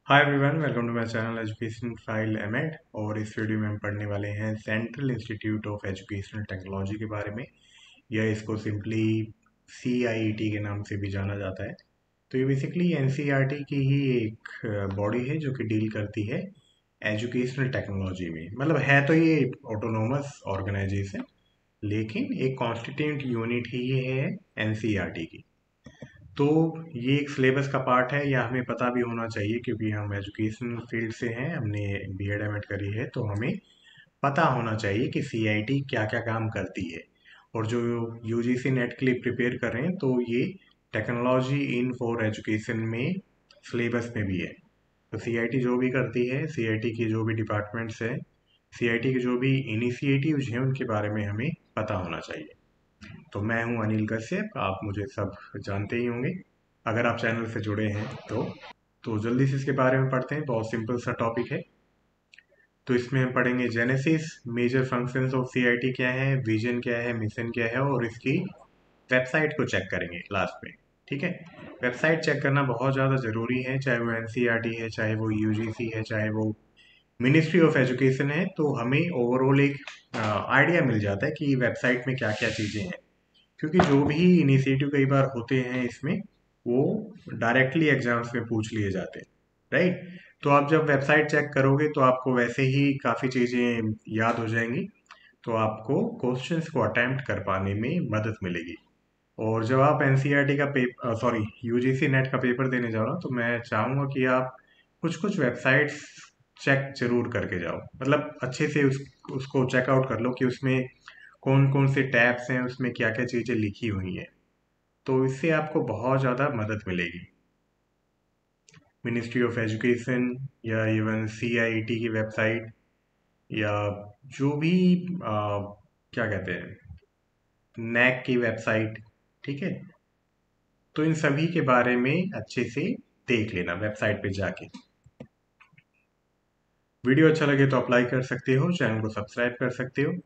Hi everyone, welcome to my channel education file MEd. और इस video में हम पढ़ने वाले हैं central institute of educational technology के बारे में, या इसको सिंपली CIET के नाम से भी जाना जाता है। तो ये बेसिकली NCERT की ही एक बॉडी है जो कि डील करती है एजुकेशनल टेक्नोलॉजी में। मतलब है तो ये ऑटोनोमस ऑर्गेनाइजेशन, लेकिन एक कॉन्स्टिट्यूंट यूनिट ही ये है NCERT की। तो ये एक सिलेबस का पार्ट है, या हमें पता भी होना चाहिए, क्योंकि हम एजुकेशन फील्ड से हैं, हमने B.Ed एमएड करी है, तो हमें पता होना चाहिए कि CIT क्या क्या काम करती है। और जो UGC नेट के लिए प्रिपेयर कर रहे हैं, तो ये टेक्नोलॉजी इन फॉर एजुकेशन में सिलेबस में भी है। तो CIT जो भी करती है, CIT के जो भी डिपार्टमेंट्स हैं, CIT के जो भी इनिशिएटिव्स हैं, उनके बारे में हमें पता होना चाहिए। तो मैं हूं अनिल कश्यप, आप मुझे सब जानते ही होंगे अगर आप चैनल से जुड़े हैं तो जल्दी से इसके बारे में पढ़ते हैं। बहुत सिंपल सा टॉपिक है। तो इसमें हम पढ़ेंगे genesis, major functions of CIT क्या है, विजन क्या है, मिशन क्या है, और इसकी वेबसाइट को चेक करेंगे लास्ट में। ठीक है। वेबसाइट चेक करना बहुत ज़्यादा ज़रूरी है, चाहे वो NCERT है, चाहे वो UGC है, चाहे वो मिनिस्ट्री ऑफ एजुकेशन है। तो हमें ओवरऑल एक आइडिया मिल जाता है कि वेबसाइट में क्या क्या चीज़ें हैं, क्योंकि जो भी इनिशिएटिव कई बार होते हैं इसमें, वो डायरेक्टली एग्जाम्स में पूछ लिए जाते हैं। राइट। तो आप जब वेबसाइट चेक करोगे तो आपको वैसे ही काफ़ी चीज़ें याद हो जाएंगी, तो आपको क्वेश्चंस को अटेम्प्ट कर पाने में मदद मिलेगी। और जब आप NCERT का पेपर, सॉरी, UGC नेट का पेपर देने जाओ ना, तो मैं चाहूँगा कि आप कुछ कुछ वेबसाइट्स चेक जरूर करके जाओ। मतलब अच्छे से उसको चेकआउट कर लो कि उसमें कौन कौन से टैब्स हैं, उसमें क्या क्या चीज़ें लिखी हुई हैं। तो इससे आपको बहुत ज़्यादा मदद मिलेगी। मिनिस्ट्री ऑफ एजुकेशन, या इवन CIET की वेबसाइट, या जो भी क्या कहते हैं, NAC की वेबसाइट। ठीक है। तो इन सभी के बारे में अच्छे से देख लेना वेबसाइट पे जाके। वीडियो अच्छा लगे तो आप लाइक कर सकते हो, चैनल को सब्सक्राइब कर सकते हो।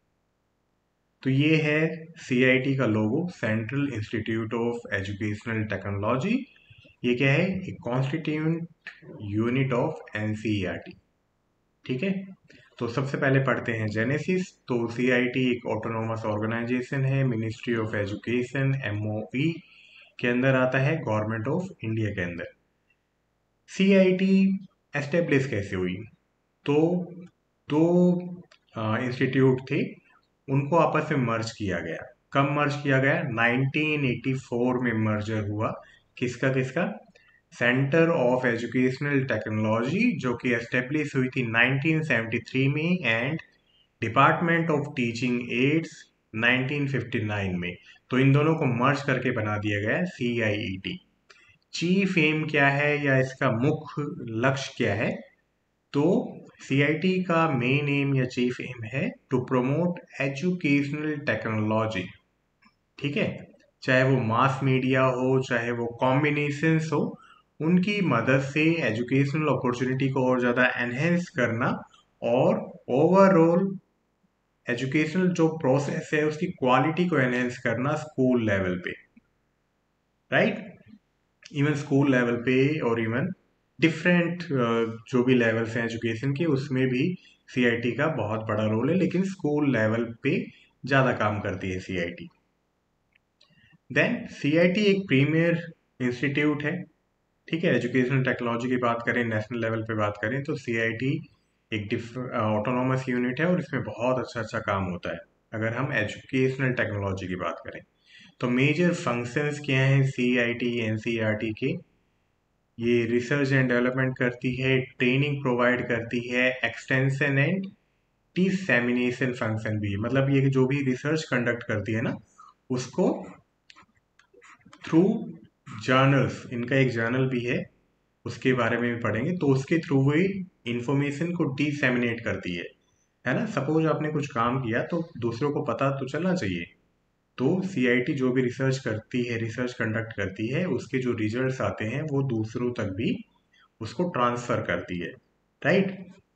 तो ये है CIT का logo, central institute of educational technology. ये क्या है? एक कॉन्स्टिट्यूंट यूनिट ऑफ NCERT। ठीक है। तो सबसे पहले पढ़ते हैं जेनेसिस। तो CIT एक ऑटोनोमस ऑर्गेनाइजेशन है, मिनिस्ट्री ऑफ एजुकेशन MOE के अंदर आता है, गवर्नमेंट ऑफ इंडिया के अंदर। CIT एस्टेब्लिश कैसे हुई? तो दो इंस्टीट्यूट थे, उनको आपस में मर्ज किया गया। कब मर्ज किया गया? 1984 में मर्जर हुआ। किसका किसका? सेंटर ऑफ एजुकेशनल टेक्नोलॉजी, जो कि एस्टेब्लिश हुई थी 1973 में, and department of teaching aids 1959 में। तो इन दोनों को मर्ज करके बना दिया गया CIET। चीफ एम क्या है, या इसका मुख्य लक्ष्य क्या है? तो CIT का मेन एम या चीफ एम है टू प्रमोट एजुकेशनल टेक्नोलॉजी। ठीक है। चाहे वो मास मीडिया हो, चाहे वो कॉम्बिनेशंस हो, उनकी मदद से एजुकेशनल अपॉर्चुनिटी को और ज़्यादा एनहेंस करना, और ओवरऑल एजुकेशनल जो प्रोसेस है उसकी क्वालिटी को एनहेंस करना स्कूल लेवल पे। राइट। इवन स्कूल लेवल पे, और इवन डिफरेंट जो भी लेवल्स हैं एजुकेशन के, उसमें भी CIT का बहुत बड़ा रोल है, लेकिन स्कूल लेवल पे ज़्यादा काम करती है CIT। देन CIT एक प्रीमियर इंस्टीट्यूट है। ठीक है। एजुकेशनल टेक्नोलॉजी की बात करें, नेशनल लेवल पे बात करें, तो CIT एक ऑटोनोमस यूनिट है, और इसमें बहुत अच्छा अच्छा काम होता है अगर हम एजुकेशनल टेक्नोलॉजी की बात करें। तो मेजर फंक्शंस क्या हैं CIT NCERT के? ये रिसर्च एंड डेवलपमेंट करती है, ट्रेनिंग प्रोवाइड करती है, एक्सटेंशन एंड डिसेमिनेशन फंक्शन भी है। मतलब ये जो भी रिसर्च कंडक्ट करती है ना, उसको थ्रू जर्नल्स, इनका एक जर्नल भी है, उसके बारे में भी पढ़ेंगे। तो उसके थ्रू वो इंफॉर्मेशन को डिसेमिनेट करती है ना। सपोज आपने कुछ काम किया तो दूसरों को पता तो चलना चाहिए। तो CIT जो भी रिसर्च करती है, रिसर्च कंडक्ट करती है, उसके जो रिजल्ट्स आते हैं वो दूसरों तक भी उसको ट्रांसफर करती है। राइट।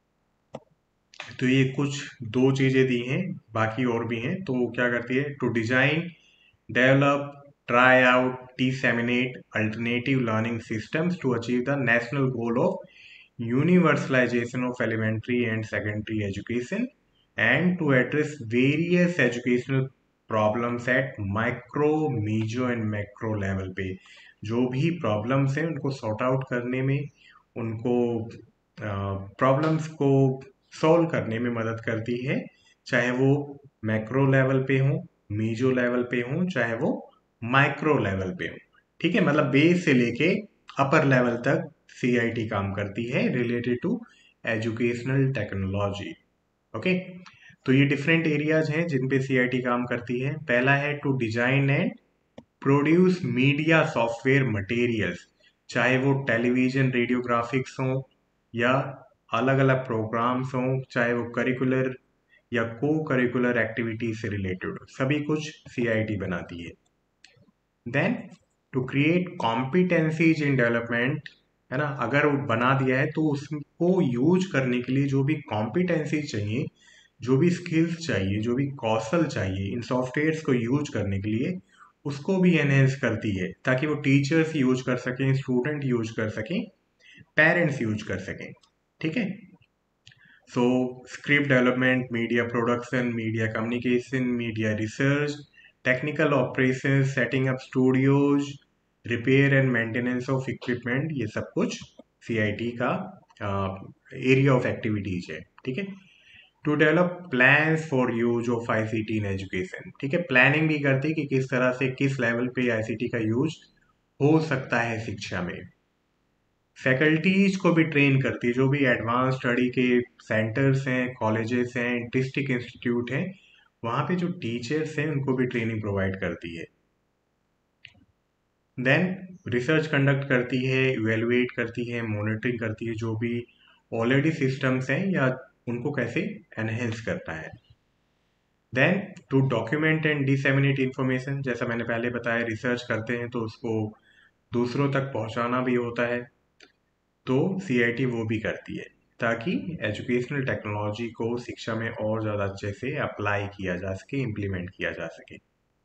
तो ये कुछ दो चीजें दी हैं, बाकी और भी हैं। तो क्या करती है? To design, develop try out, disseminate alternative learning systems to achieve the national goal of universalization of elementary and secondary education and to address various educational problems at micro meso and macro level पे। जो भी problems हैं उनको sort out करने में, उनको problems को solve करने में मदद करती है, चाहे वो मैक्रो लेवल पे हो, मीजो लेवल पे हो, चाहे वो माइक्रो लेवल पे हो। ठीक है, मतलब बेस से लेके अपर लेवल तक सीआईटी काम करती है related to educational technology. Okay, तो ये डिफरेंट एरियाज हैं जिन पे सीआईटी काम करती है। पहला है to design and produce media software materials, चाहे वो टेलीविजन रेडियो ग्राफिक्स हों या अलग अलग प्रोग्राम्स हों, चाहे वो करिकुलर या को करिकुलर एक्टिविटीज से रिलेटेड हो, सभी कुछ सीआईटी बनाती है। Then to create competencies in development, है ना, अगर वो बना दिया है तो उसको यूज करने के लिए जो भी कॉम्पिटेंसीज चाहिए, जो भी स्किल्स चाहिए, जो भी कौशल चाहिए इन सॉफ्टवेयर्स को यूज करने के लिए, उसको भी एनहेंस करती है ताकि वो टीचर्स यूज कर सकें, स्टूडेंट यूज कर सकें, पेरेंट्स यूज कर सकें। ठीक है, so script development, media production, media communication, media research, technical operation, setting up studios, repair and maintenance of equipment, ये सब कुछ सीआईटी का एरिया ऑफ एक्टिविटीज है। ठीक है, to develop plans for use of ICT in education. ठीक है, planning भी करती है कि किस तरह से किस लेवल पे आईसीटी का यूज हो सकता है शिक्षा में। फैकल्टीज को भी ट्रेन करती है, जो भी एडवांस स्टडी के सेंटर्स हैं, कॉलेजेस हैं, डिस्ट्रिक्ट इंस्टीट्यूट हैं, वहाँ पे जो टीचर्स हैं उनको भी ट्रेनिंग प्रोवाइड करती है। देन रिसर्च कंडक्ट करती है, इवेलुएट करती है, मॉनिटरिंग करती है, जो भी ऑलरेडी सिस्टम्स हैं या उनको कैसे एनहेंस करता है। Then to document and disseminate information, जैसा मैंने पहले बताया, रिसर्च करते हैं तो उसको दूसरों तक पहुंचाना भी होता है, तो सीआईटी वो भी करती है ताकि एजुकेशनल टेक्नोलॉजी को शिक्षा में और ज़्यादा अच्छे से अप्लाई किया जा सके, इम्प्लीमेंट किया जा सके।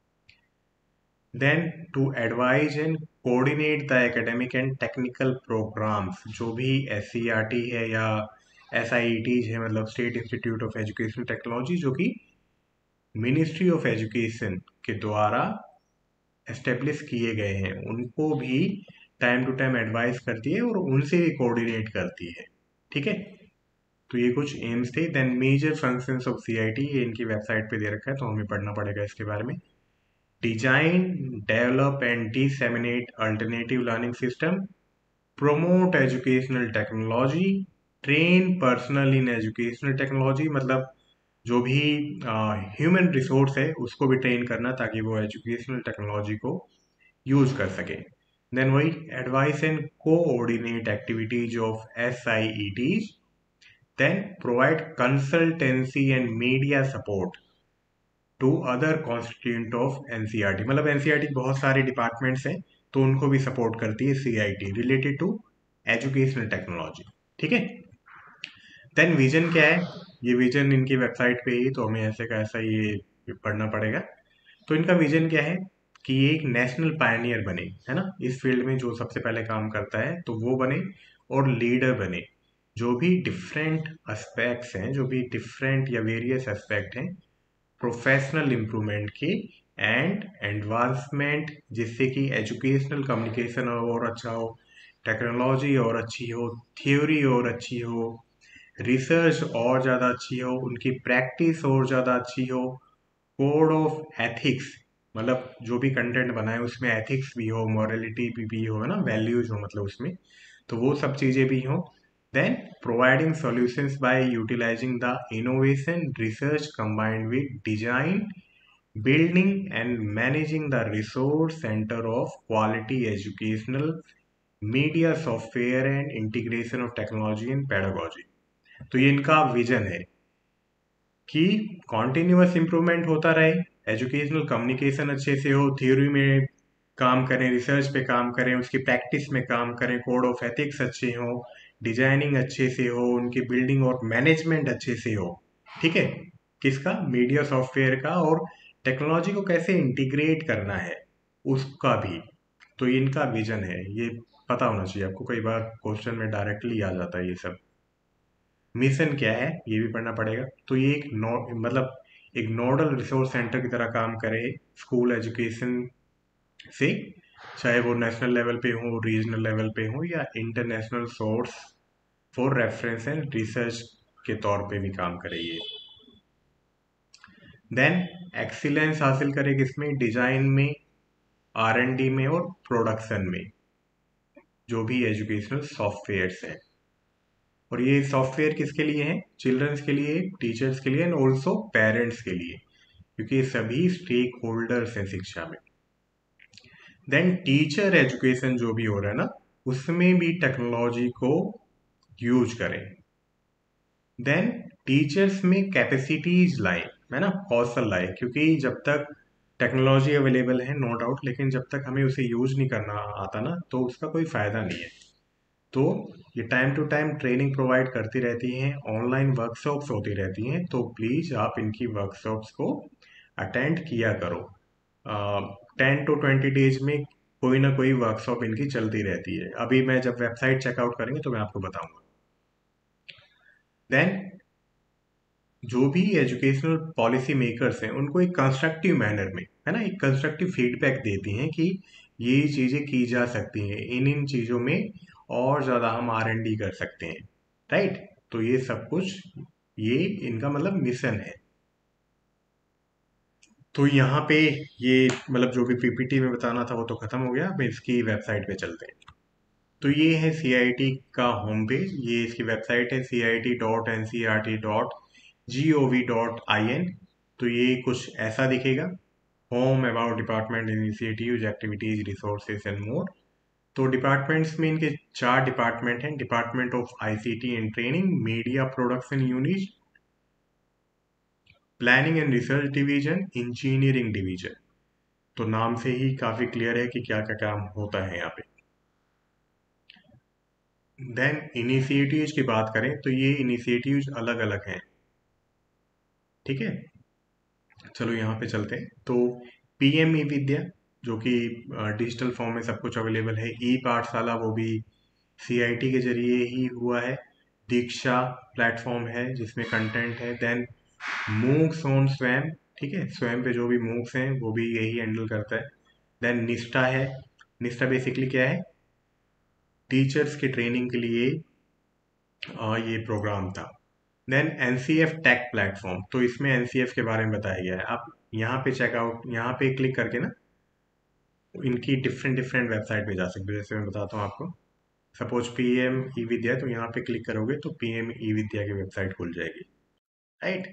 Then to advise and coordinate the academic and technical programmes, जो भी एससीईआरटी है या एसआईईटीज है, मतलब state institute of educational technology, जो कि मिनिस्ट्री ऑफ एजुकेशन के द्वारा एस्टेब्लिश किए गए हैं, उनको भी टाइम टू टाइम एडवाइस करती है और उनसे भी कोऑर्डिनेट करती है। ठीक है, तो ये कुछ एम्स थे। Then major functions of CIT, ये इनकी वेबसाइट पे दे रखा है तो हमें पढ़ना पड़ेगा इसके बारे में। Design, develop and disseminate alternative learning system, promote educational technology, train personnel in educational technology, मतलब जो भी ह्यूमन रिसोर्स है उसको भी ट्रेन करना ताकि वो एजुकेशनल टेक्नोलॉजी को यूज कर सके। देन वही advice and coordinate activities of SIETs, then provide consultancy and media support to other constituent of NCERT, मतलब एनसीईआरटी बहुत सारे डिपार्टमेंट्स हैं तो उनको भी सपोर्ट करती है CIT related to educational technology. ठीक है, देन विजन क्या है, ये विजन इनकी वेबसाइट पे ही, तो हमें ऐसे का ऐसा ये पढ़ना पड़ेगा। तो इनका विजन क्या है कि ये एक नेशनल पायनियर बने, है ना, इस फील्ड में जो सबसे पहले काम करता है तो वो बने और लीडर बने। जो भी डिफरेंट एस्पेक्ट्स हैं, जो भी डिफरेंट या वेरियस एस्पेक्ट हैं प्रोफेशनल इम्प्रूवमेंट की एंड एडवांसमेंट, जिससे कि एजुकेशनल कम्युनिकेशन और अच्छा हो, टेक्नोलॉजी और अच्छी हो, थ्योरी और अच्छी हो, रिसर्च और ज़्यादा अच्छी हो, उनकी प्रैक्टिस और ज़्यादा अच्छी हो, कोड ऑफ एथिक्स, मतलब जो भी कंटेंट बनाए उसमें एथिक्स भी हो, मॉरलिटी भी हो, है ना, वैल्यूज हो मतलब उसमें, तो वो सब चीज़ें भी हों। Then providing solutions by utilising the innovation research combined with design, building and managing the resource center of quality educational media software and integration of technology in pedagogy। तो ये इनका विजन है कि कॉन्टिन्यूअस इम्प्रूवमेंट होता रहे, educational communication अच्छे से हो, थ्योरी में काम करें, रिसर्च पे काम करें, उसकी प्रैक्टिस में काम करें, कोड ऑफ एथिक्स अच्छे हो, डिजाइनिंग अच्छे से हो, उनकी बिल्डिंग और मैनेजमेंट अच्छे से हो। ठीक है, किसका, मीडिया सॉफ्टवेयर का, और टेक्नोलॉजी को कैसे इंटीग्रेट करना है, उसका भी। तो इनका विजन है, ये पता होना चाहिए आपको, कई बार क्वेश्चन में डायरेक्टली आ जाता है ये सब। मिशन क्या है ये भी पढ़ना पड़ेगा। तो ये एक मतलब एक नोडल रिसोर्स सेंटर की तरह काम करे स्कूल एजुकेशन से, चाहे वो नेशनल लेवल पे हो, रीजनल लेवल पे हो, या international source for reference and research के तौर पे भी काम करे ये। देन एक्सीलेंस हासिल करे किसमें, डिजाइन में, R&D में और प्रोडक्शन में, जो भी एजुकेशनल सॉफ्टवेयर्स हैं। और ये सॉफ्टवेयर किसके लिए हैं, चिल्ड्रंस के लिए, टीचर्स के लिए एंड ऑल्सो पेरेंट्स के लिए, क्योंकि ये सभी स्टेक होल्डर्स हैं शिक्षा में। देन टीचर एजुकेशन जो भी हो रहा है ना, उसमें भी टेक्नोलॉजी को यूज करें। देन टीचर्स में कैपेसिटीज लाए, है ना, कौशल लाए, क्योंकि जब तक टेक्नोलॉजी अवेलेबल है नो डाउट, लेकिन जब तक हमें उसे यूज नहीं करना आता ना, तो उसका कोई फायदा नहीं है। तो ये time to time training provide करती रहती हैं, ऑनलाइन वर्कशॉप्स होती रहती हैं, तो प्लीज़ आप इनकी वर्कशॉप्स को अटेंड किया करो। 10 to 20 डेज में कोई ना कोई वर्कशॉप इनकी चलती रहती है। अभी मैं जब वेबसाइट चेकआउट करेंगे तो मैं आपको बताऊंगा। देन जो भी एजुकेशनल पॉलिसी मेकर्स हैं उनको एक कंस्ट्रक्टिव मैनर में, है ना, एक कंस्ट्रक्टिव फीडबैक देती हैं कि ये चीज़ें की जा सकती हैं, इन इन चीज़ों में और ज़्यादा हम R&D कर सकते हैं, राइट। तो ये सब कुछ, ये इनका मतलब मिशन है। तो यहाँ पे ये मतलब जो भी PPT में बताना था वो तो ख़त्म हो गया, अब इसकी वेबसाइट पे चलते हैं। तो ये है CIT का होम पेज, ये इसकी वेबसाइट है cit.ncert.gov.in। तो ये कुछ ऐसा दिखेगा, home, about department, initiatives, activities, resources and more. तो डिपार्टमेंट्स में इनके 4 डिपार्टमेंट हैं, department of ICT and training, media production unit, planning and research division, engineering division. तो नाम से ही काफ़ी क्लियर है कि क्या क्या काम होता है यहाँ पे। देन इनिशिएटिव्स की बात करें तो ये इनिशिएटिव्स अलग अलग हैं, ठीक है। चलो यहाँ पे चलते हैं। तो PM ई विद्या, जो कि डिजिटल फॉर्म में सब कुछ अवेलेबल है, ई पाठशाला वो भी CIT के जरिए ही हुआ है। दीक्षा प्लेटफॉर्म है जिसमें कंटेंट है। देन मूक्स ऑन स्वयं, ठीक है, स्वयं पे जो भी मूक्स हैं वो भी यही हैंडल करता है। देन निष्ठा है, निष्ठा बेसिकली क्या है, टीचर्स की ट्रेनिंग के लिए ये प्रोग्राम था। देन NCF टेक प्लेटफॉर्म, तो इसमें NCF के बारे में बताया गया है। आप यहाँ पे चेकआउट, यहाँ पे क्लिक करके ना इनकी डिफरेंट डिफरेंट वेबसाइट पे जा सकते हो। जैसे मैं बताता हूँ आपको, सपोज PM ई विद्या, तो यहाँ पे क्लिक करोगे तो PM ई विद्या की वेबसाइट खुल जाएगी, राइट।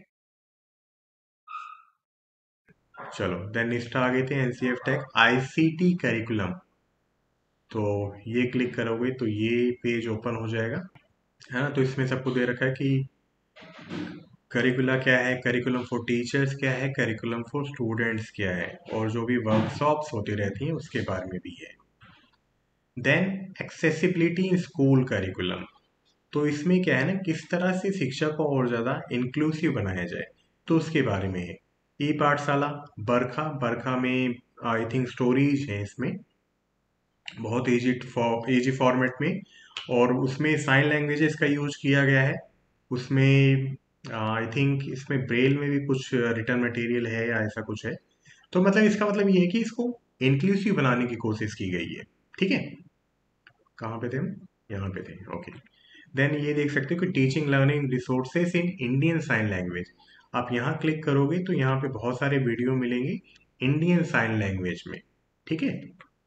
चलो देन निष्ठा आ गई थी, NCF टेक, ICT करिकुलम, तो ये क्लिक करोगे तो ये पेज ओपन हो जाएगा, है ना। तो इसमें सबको दे रखा है कि करिकुला क्या है, करिकुलम फॉर टीचर्स क्या है, करिकुलम फॉर स्टूडेंट्स क्या है, और जो भी वर्कशॉप्स होती रहती हैं उसके बारे में भी है। Then accessibility in school curriculum, तो इसमें क्या है ना, किस तरह से शिक्षा को और ज़्यादा इंक्लूसिव बनाया जाए, तो उसके बारे में है। ई पाठशाला, बरखा, बरखा में आई थिंक स्टोरीज हैं इसमें, बहुत इजी फॉर्मेट में, और उसमें साइन लैंग्वेजेस का यूज किया गया है। उसमें आई थिंक इसमें ब्रेल में भी कुछ रिटर्न मटेरियल है या ऐसा कुछ है। तो मतलब इसका मतलब ये है कि इसको इंक्लूसिव बनाने की कोशिश की गई है, ठीक है। कहाँ पे थे हम, यहाँ पे थे, ओके। देन ये देख सकते हो कि teaching learning resources in Indian sign language, आप यहाँ क्लिक करोगे तो यहाँ पे बहुत सारे वीडियो मिलेंगे इंडियन साइन लैंग्वेज में, ठीक है।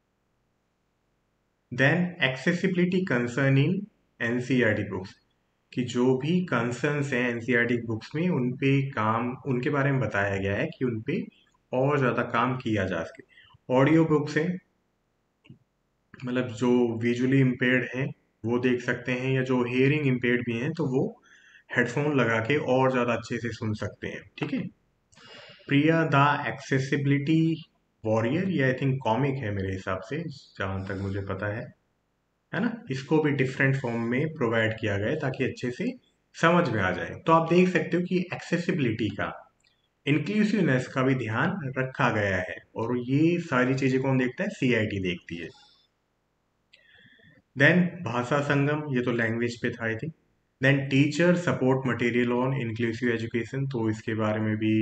Then accessibility concern in NCERT books, कि जो भी कंसर्न्स हैं NCERT बुक्स में उन पे काम, उनके बारे में बताया गया है कि उन पे और ज़्यादा काम किया जा सके। ऑडियो बुक्स हैं, मतलब जो विजुअली इम्पेयर्ड हैं वो देख सकते हैं, या जो हेयरिंग इम्पेयर्ड भी हैं तो वो हेडफोन लगा के और ज़्यादा अच्छे से सुन सकते हैं, ठीक है। प्रिया द एक्सेसिबिलिटी वॉरियर, ये आई थिंक कॉमिक है मेरे हिसाब से, जहाँ तक मुझे पता है ना। इसको भी डिफरेंट फॉर्म में प्रोवाइड किया गया है ताकि अच्छे से समझ में आ जाए। तो आप देख सकते हो कि एक्सेसिबिलिटी का इंक्लूसिवनेस का भी ध्यान रखा गया है, और ये सारी चीजें कौन देखता है? सीआईटी देखती है। देन भाषा संगम, ये तो लैंग्वेज पे था I think. Then teacher support material on inclusive education, तो इसके बारे में भी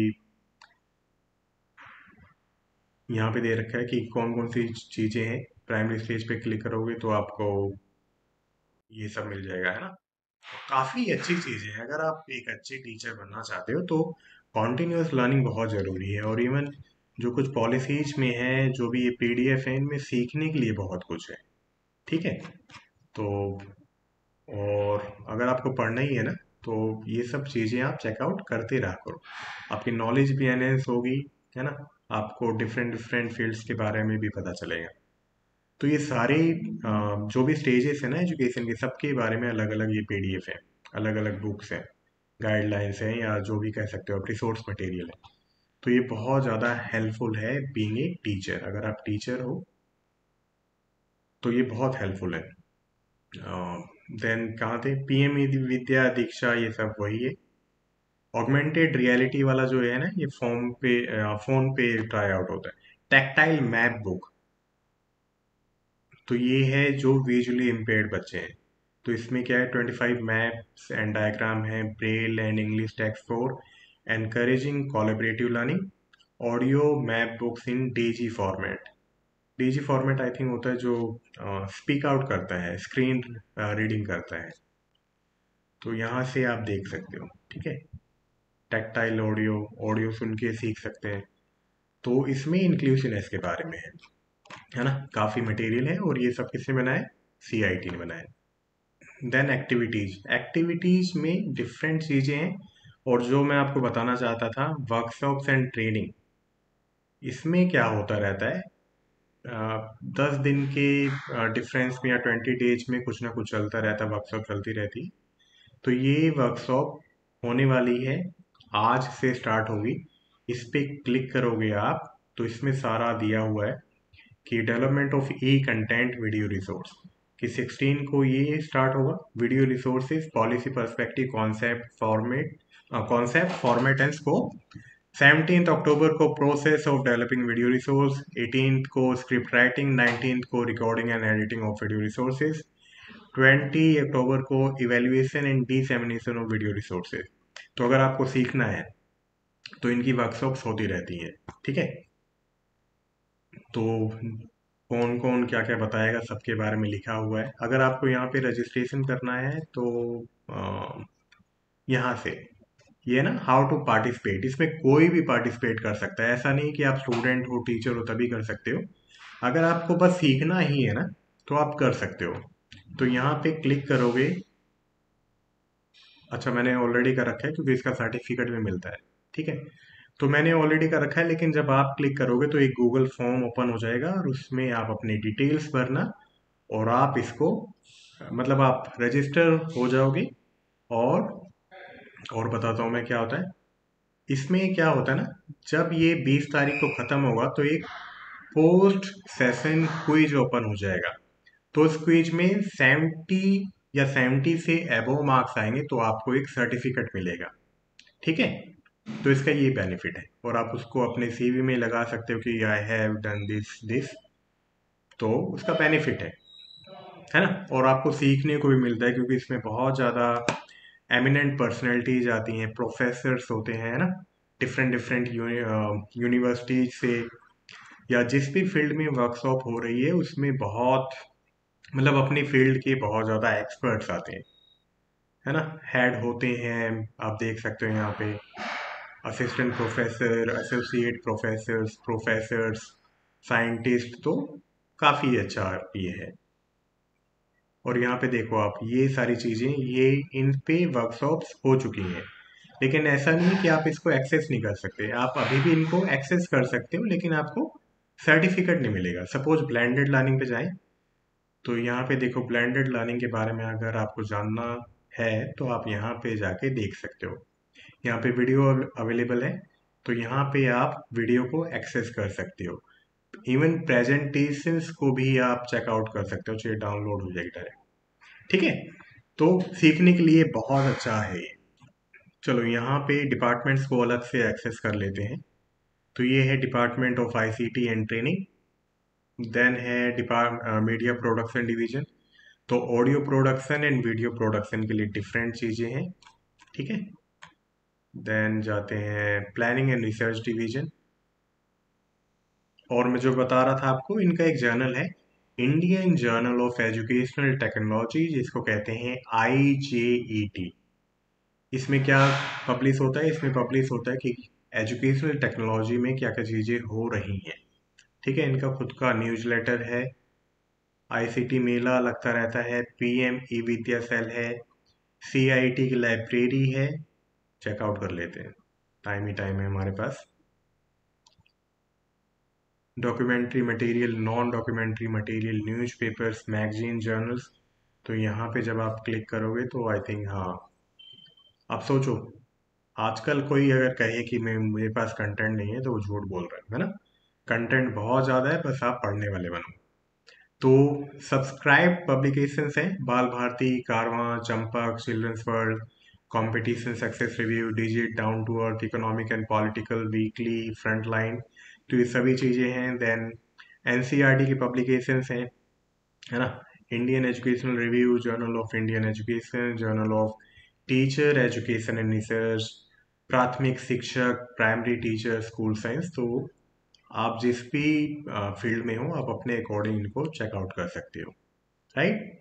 यहाँ पे दे रखा है कि कौन कौन सी चीजें हैं। प्राइमरी स्टेज पे क्लिक करोगे तो आपको ये सब मिल जाएगा, है ना। काफी अच्छी चीज है। अगर आप एक अच्छे टीचर बनना चाहते हो तो कॉन्टिन्यूअस लर्निंग बहुत जरूरी है। और इवन जो कुछ पॉलिसीज में है, जो भी ये पीडीएफ है, इनमें सीखने के लिए बहुत कुछ है। ठीक है। तो और अगर आपको पढ़ना ही है ना, तो ये सब चीज़ें आप चेकआउट करते रहा करो। आपकी नॉलेज भी एनहेंस होगी, है ना। आपको डिफरेंट डिफरेंट फील्ड्स के बारे में भी पता चलेगा। तो ये सारे जो भी स्टेजेस है ना एजुकेशन के, सबके बारे में अलग अलग ये पीडीएफ है, अलग अलग बुक्स हैं, गाइडलाइंस हैं, या जो भी कह सकते हो आप, रिसोर्स मटेरियल है। तो ये बहुत ज़्यादा हेल्पफुल है बीइंग ए टीचर। अगर आप टीचर हो तो ये बहुत हेल्पफुल है। देन कहाँ थे? पीएम विद्या दीक्षा, ये सब वही है। ऑगमेंटेड रियलिटी वाला जो है ना, ये फोन पे ट्राई आउट होता है। टैक्टाइल मैप बुक, तो ये है जो विजुअली इम्पेयर्ड बच्चे हैं। तो इसमें क्या है, 25 मैप्स एंड डायग्राम है, braille and English text for encouraging collaborative learning. Audio map books in DG format. DG format I think होता है जो स्पीक आउट करता है, स्क्रीन रीडिंग करता है। तो यहाँ से आप देख सकते हो। ठीक है। टैक्टाइल ऑडियो, ऑडियो सुन के सीख सकते हैं। तो इसमें इंक्लूसिवनेस के बारे में है ना। काफ़ी मटेरियल है, और ये सब किसने बनाया? सीआईटी ने बनाया। देन एक्टिविटीज, एक्टिविटीज में डिफरेंट चीज़ें हैं। और जो मैं आपको बताना चाहता था, वर्कशॉप्स एंड ट्रेनिंग, इसमें क्या होता रहता है, 10 दिन के डिफरेंस में या 20 डेज में कुछ ना कुछ चलता रहता है, वर्कशॉप चलती रहती है। तो ये वर्कशॉप होने वाली है, आज से स्टार्ट होगी। इस पे क्लिक करोगे आप तो इसमें सारा दिया हुआ है कि development of e content video resource, कि 16 को ये स्टार्ट होगा। Video resources, policy perspective, concept format and scope. 17 October को process of developing video resource, 18 को स्क्रिप्ट राइटिंग, 19 को recording and editing of video resources, 20 October को evaluation and dissemination of video resources. तो अगर आपको सीखना है तो इनकी वर्कशॉप्स होती रहती हैं। ठीक है। तो कौन कौन क्या क्या बताएगा, सबके बारे में लिखा हुआ है। अगर आपको यहाँ पे रजिस्ट्रेशन करना है तो यहाँ से, ये ना हाउ टू पार्टिसिपेट, इसमें कोई भी पार्टिसिपेट कर सकता है। ऐसा नहीं कि आप स्टूडेंट हो, टीचर हो तभी कर सकते हो। अगर आपको बस सीखना ही है ना, तो आप कर सकते हो। तो यहाँ पे क्लिक करोगे। अच्छा, मैंने ऑलरेडी कर रखा है क्योंकि इसका सर्टिफिकेट भी मिलता है। ठीक है। तो मैंने ऑलरेडी कर रखा है, लेकिन जब आप क्लिक करोगे तो एक गूगल फॉर्म ओपन हो जाएगा, और उसमें आप अपनी डिटेल्स भरना, और आप इसको मतलब आप रजिस्टर हो जाओगे। और और बताता हूँ मैं क्या होता है। इसमें क्या होता है ना, जब ये 20 तारीख को ख़त्म होगा तो एक पोस्ट सेशन क्विज ओपन हो जाएगा। तो उस क्विज में 70 या 70 से एबोव मार्क्स आएंगे तो आपको एक सर्टिफिकेट मिलेगा। ठीक है। तो इसका ये बेनिफिट है, और आप उसको अपने सीवी में लगा सकते हो कि I have done this this. तो उसका बेनिफिट है ना। और आपको सीखने को भी मिलता है, क्योंकि इसमें बहुत ज़्यादा एमिनेंट पर्सनैलिटीज आती हैं, प्रोफेसर्स होते हैं, है ना। डिफरेंट डिफरेंट यूनिवर्सिटीज से, या जिस भी फील्ड में वर्कशॉप हो रही है उसमें बहुत, मतलब अपनी फील्ड के बहुत ज़्यादा एक्सपर्ट्स आते हैं, है ना। हेड होते हैं, आप देख सकते हो यहाँ पे, assistant professor, associate professors, scientist. तो काफ़ी अच्छा ये है। और यहाँ पे देखो आप, ये सारी चीज़ें, ये इन पे वर्कशॉप्स हो चुकी हैं। लेकिन ऐसा नहीं कि आप इसको एक्सेस नहीं कर सकते, आप अभी भी इनको एक्सेस कर सकते हो, लेकिन आपको सर्टिफिकेट नहीं मिलेगा। सपोज ब्लेंडेड लर्निंग पे जाएं, तो यहाँ पे देखो, ब्लेंडेड लर्निंग के बारे में अगर आपको जानना है तो आप यहाँ पे जाके देख सकते हो। यहाँ पे वीडियो अवेलेबल है, तो यहाँ पे आप वीडियो को एक्सेस कर सकते हो। इवन प्रेजेंटेशंस को भी आप चेकआउट कर सकते हो, चाहे डाउनलोड हो जाएगी डायरेक्ट। ठीक है। तो सीखने के लिए बहुत अच्छा है ये। चलो यहाँ पे डिपार्टमेंट्स को अलग से एक्सेस कर लेते हैं। तो ये है department of ICT and training. Then है मीडिया प्रोडक्शन डिवीजन। तो audio production and video production के लिए डिफरेंट चीज़ें हैं, ठीक है। देन जाते हैं प्लानिंग एंड रिसर्च डिवीजन। और मैं जो बता रहा था आपको, इनका एक जर्नल है, Indian journal of educational technology, जिसको कहते हैं IJET। इसमें क्या पब्लिश होता है? इसमें पब्लिश होता है कि एजुकेशनल टेक्नोलॉजी में क्या क्या चीज़ें हो रही हैं, ठीक है। इनका खुद का न्यूज़लेटर है, आईसीटी मेला लगता रहता है, PM ई विद्या सेल है, CIT की लाइब्रेरी है। चेकआउट कर लेते हैं, टाइम ही टाइम है हमारे पास। Documentary material, non documentary material, newspapers, magazine, journals. तो यहाँ पे जब आप क्लिक करोगे तो आई थिंक, हाँ, आप सोचो, आजकल कोई अगर कहे कि मैं मेरे पास कंटेंट नहीं है तो वो झूठ बोल रहा है ना। कंटेंट बहुत ज़्यादा है, बस आप पढ़ने वाले बनो। तो सब्सक्राइब पब्लिकेशंस हैं, Bal Bharati, Caravan, Champak, children's world, competition success review, digit, down to earth, economic and political, weekly, frontline. तो ये सभी चीज़ें हैं। देन NCERT की पब्लिकेशंस हैं, है ना। Indian educational review, journal of Indian education, journal of teacher education and research, Prathmik Shikshak, primary teacher, school science. तो आप जिस भी फील्ड में हो, आप अपने अकॉर्डिंग इनको चेकआउट कर सकते हो, right.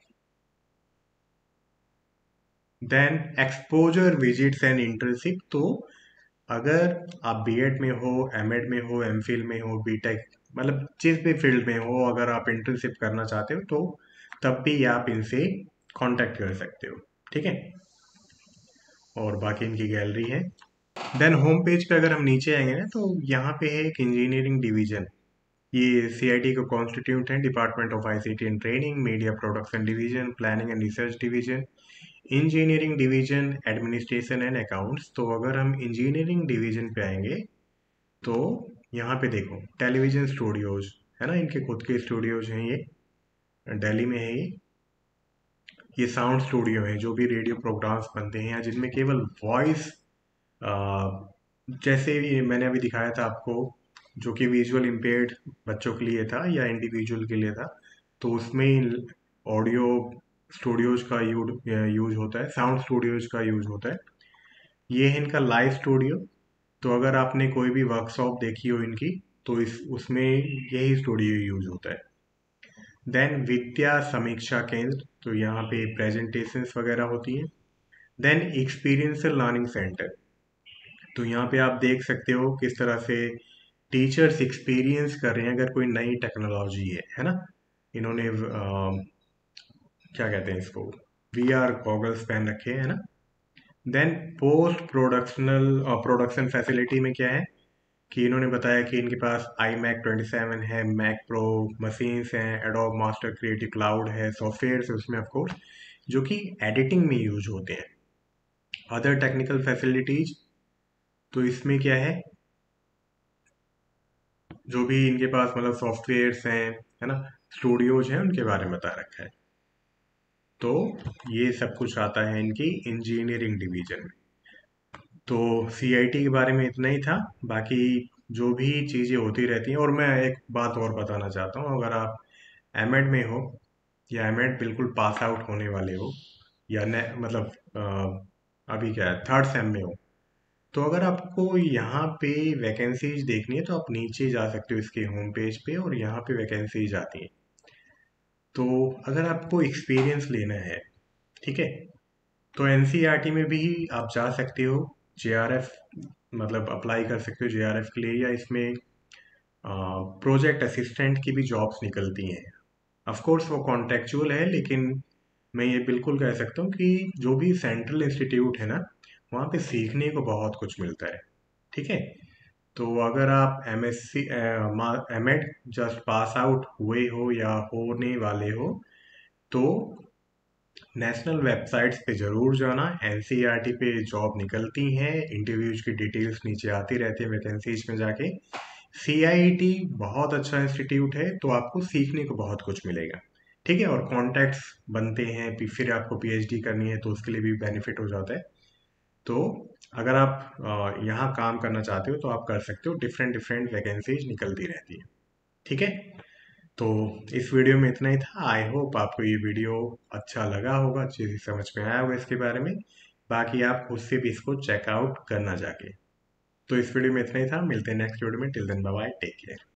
Then exposure visits and internship. तो अगर आप बीएड में हो, एमएड में हो, एमफिल में हो, बीटेक, मतलब जिस भी फील्ड में हो, अगर आप इंटर्नशिप करना चाहते हो तो तब भी आप इनसे कांटेक्ट कर सकते हो, ठीक है। और बाकी इनकी गैलरी है। देन होम पेज पे अगर हम नीचे आएंगे ना, तो यहाँ पे है एक इंजीनियरिंग डिवीजन। ये CIT का कॉन्स्टिट्यूट है, department of ICT and training, media production division, planning and research division, engineering division, administration and accounts. तो अगर हम इंजीनियरिंग डिवीजन पे आएंगे तो यहाँ पे देखो टेलीविजन स्टूडियोज, है ना, इनके खुद के स्टूडियोज हैं, ये दिल्ली में है। ये साउंड स्टूडियो है, जो भी रेडियो प्रोग्राम्स बनते हैं या जिनमें केवल वॉइस, जैसे भी मैंने अभी दिखाया था आपको, जो कि विजुअल इम्पेयर्ड बच्चों के लिए था या इंडिविजुअल के लिए था, तो उसमें ऑडियो स्टूडियोज का यूज होता है, साउंड स्टूडियोज का यूज होता है। ये है इनका लाइव स्टूडियो। तो अगर आपने कोई भी वर्कशॉप देखी हो इनकी, तो इस उसमें यही स्टूडियो यूज होता है। देन विद्या समीक्षा केंद्र, तो यहाँ पे प्रेजेंटेशंस वगैरह होती हैं। Then experiential learning centre. तो यहाँ पे आप देख सकते हो किस तरह से टीचर्स एक्सपीरियंस कर रहे हैं अगर कोई नई टेक्नोलॉजी है ना। इन्होंने क्या कहते हैं इसको, VR गॉगल्स पहन रखे हैं, है ना। देन पोस्ट प्रोडक्शन फैसिलिटी में क्या है कि इन्होंने बताया कि इनके पास iMac 27 है, मैक प्रो मशीन्स हैं, एडोब मास्टर क्रिएटिव क्लाउड है, सॉफ्टवेयर है उसमें ऑफ कोर्स, जो कि एडिटिंग में यूज होते हैं। अदर टेक्निकल फैसिलिटीज, तो इसमें क्या है, जो भी इनके पास मतलब सॉफ्टवेयर्स हैं, है ना, स्टूडियोज हैं, उनके बारे में बता रखा है। तो ये सब कुछ आता है इनकी इंजीनियरिंग डिवीजन में। तो CIT के बारे में इतना ही था। बाकी जो भी चीज़ें होती रहती हैं, और मैं एक बात और बताना चाहता हूँ, अगर आप एमएड में हो या एमएड बिल्कुल पास आउट होने वाले हो, या मतलब अभी क्या है, थर्ड सेम में हो, तो अगर आपको यहाँ पे वैकेंसीज देखनी है तो आप नीचे जा सकते हो इसके होम पेज पे, और यहाँ पे वैकेंसीज आती हैं। तो अगर आपको एक्सपीरियंस लेना है, ठीक है, तो NCERT में भी आप जा सकते हो। JRF, मतलब अप्लाई कर सकते हो JRF के लिए, या इसमें प्रोजेक्ट असिस्टेंट की भी जॉब्स निकलती हैं। ऑफ कोर्स वो कॉन्टेक्चुअल है, लेकिन मैं ये बिल्कुल कह सकता हूँ कि जो भी सेंट्रल इंस्टीट्यूट है ना, वहाँ पे सीखने को बहुत कुछ मिलता है, ठीक है। तो अगर आप MSc MEd just pass out हुए हो या होने वाले हो, तो नेशनल वेबसाइट्स पे ज़रूर जाना। NCERT पे जॉब निकलती हैं, इंटरव्यूज की डिटेल्स नीचे आती रहती है वैकेंसीज में जाके। CIT बहुत अच्छा इंस्टीट्यूट है, तो आपको सीखने को बहुत कुछ मिलेगा, ठीक है। और कॉन्टैक्ट्स बनते हैं, फिर आपको PhD करनी है तो उसके लिए भी बेनिफिट हो जाता है। तो अगर आप यहाँ काम करना चाहते हो तो आप कर सकते हो, डिफरेंट डिफरेंट वैकेंसीज निकलती रहती है। ठीक है, तो इस वीडियो में इतना ही था। आई होप आपको ये वीडियो अच्छा लगा होगा, अच्छे से समझ में आया होगा इसके बारे में। बाकी आप खुद से भी इसको चेकआउट करना जाके। तो इस वीडियो में इतना ही था, मिलते हैं नेक्स्ट वीडियो में। Till then bye bye, take care.